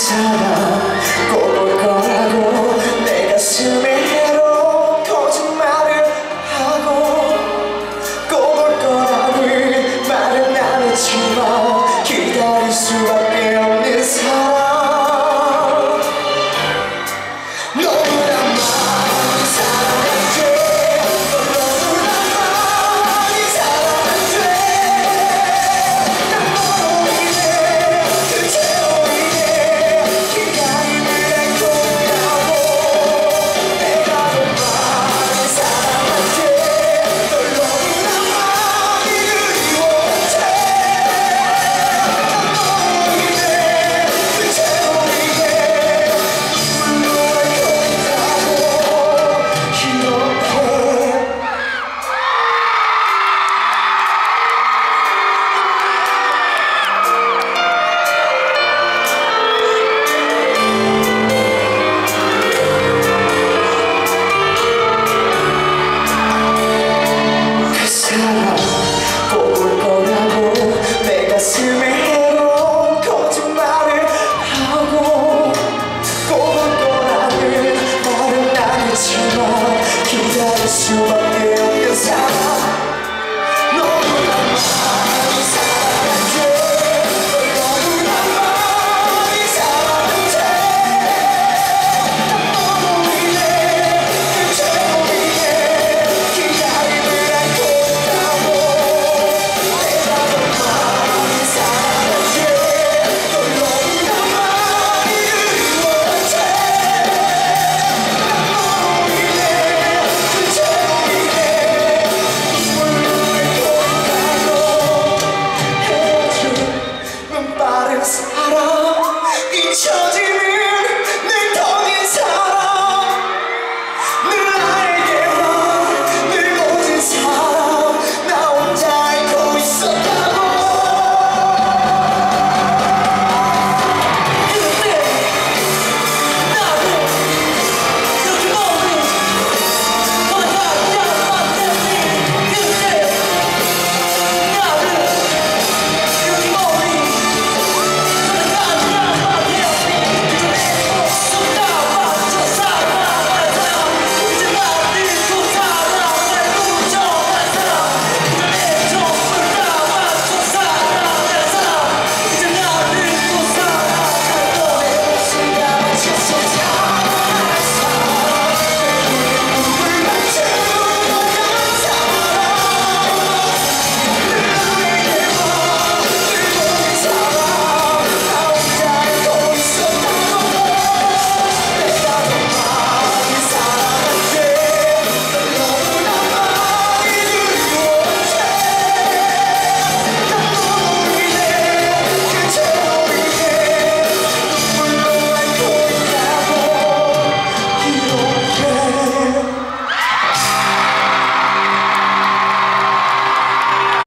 사람 꼭 올 거라고 내 가슴에 해로 거짓말을 하고 꼭 올 거라는 말은 안 했지만 기다릴 수밖에 없는 사람 너무나 많이 사랑할게 너무나 많이 사랑할게 난 너로 인해 그대로 인해 기다림을 할 거라고 내가 더 많이 사랑할게 널 너무나 많이 그리워해 난 너로 인해 그대로 인해 눈물로 할 거라고 이렇게 그 사람 꼭 올 거라고 내 가슴에 해로 거짓말을 하고 꼭 올 거라는 말은 안 했지만 기다릴 수밖에